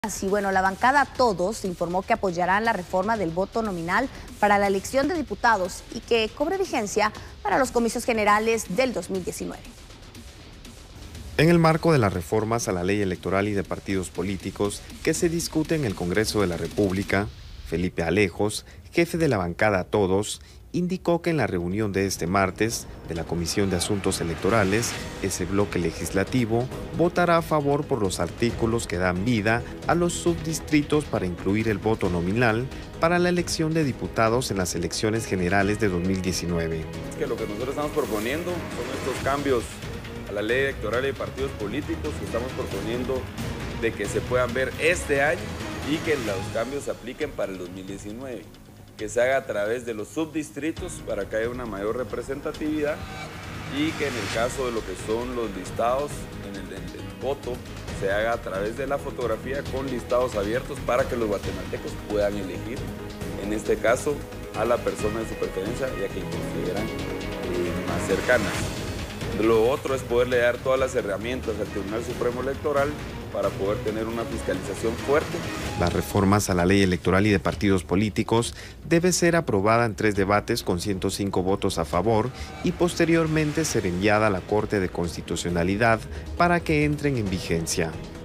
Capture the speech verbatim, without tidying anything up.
Así, bueno, la bancada Todos informó que apoyarán la reforma del voto nominal para la elección de diputados y que cobre vigencia para los comicios generales del dos mil diecinueve. En el marco de las reformas a la ley electoral y de partidos políticos que se discute en el Congreso de la República, Felipe Alejos, jefe de la bancada Todos, indicó que en la reunión de este martes de la Comisión de Asuntos Electorales, ese bloque legislativo votará a favor por los artículos que dan vida a los subdistritos para incluir el voto nominal para la elección de diputados en las elecciones generales de dos mil diecinueve. Es que lo que nosotros estamos proponiendo son estos cambios a la ley electoral y de partidos políticos que estamos proponiendo de que se puedan ver este año y que los cambios se apliquen para el dos mil diecinueve. Que se haga a través de los subdistritos para que haya una mayor representatividad y que en el caso de lo que son los listados en el, en el voto se haga a través de la fotografía con listados abiertos para que los guatemaltecos puedan elegir, en este caso, a la persona de su preferencia y a quien consideran eh, más cercanas. Lo otro es poderle dar todas las herramientas al Tribunal Supremo Electoral para poder tener una fiscalización fuerte. Las reformas a la ley electoral y de partidos políticos debe ser aprobada en tres debates con ciento cinco votos a favor y posteriormente ser enviada a la Corte de Constitucionalidad para que entren en vigencia.